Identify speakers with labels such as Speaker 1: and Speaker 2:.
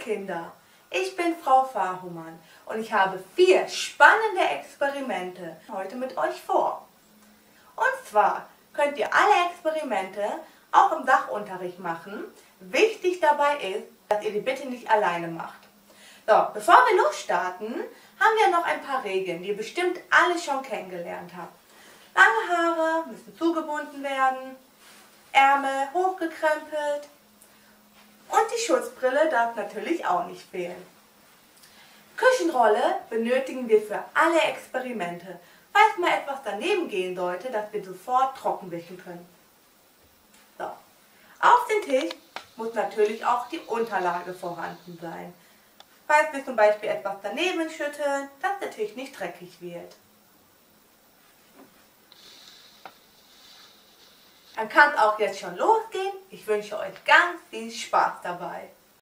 Speaker 1: Kinder, ich bin Frau Fahumann und ich habe 4 spannende Experimente heute mit euch vor. Und zwar könnt ihr alle Experimente auch im Sachunterricht machen. Wichtig dabei ist, dass ihr die bitte nicht alleine macht. So, bevor wir losstarten, haben wir noch ein paar Regeln, die ihr bestimmt alle schon kennengelernt habt. Lange Haare müssen zugebunden werden, Ärmel hochgekrempelt und die Schutzbrille darf natürlich auch nicht fehlen. Küchenrolle benötigen wir für alle Experimente, falls mal etwas daneben gehen sollte, dass wir sofort trocken wischen können. So. Auf dem Tisch muss natürlich auch die Unterlage vorhanden sein. Falls wir zum Beispiel etwas daneben schütteln, dass der Tisch nicht dreckig wird. Dann kann es auch jetzt schon losgehen. Ich wünsche euch ganz viel Spaß dabei.